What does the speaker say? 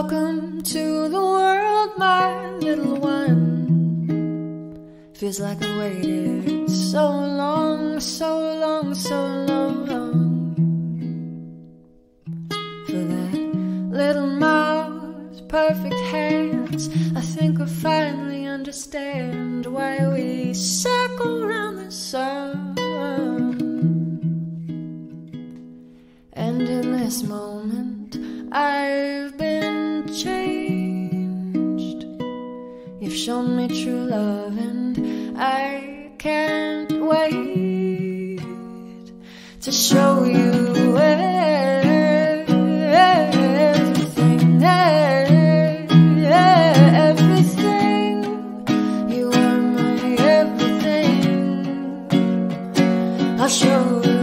Welcome to the world, my little one. Feels like I waited so long, so long, so long for that little mouth, perfect hands. I think I finally understand why we circle round the sun. And in this moment I've been changed. You've shown me true love and I can't wait to show you everything, everything. You are my everything. I'll show you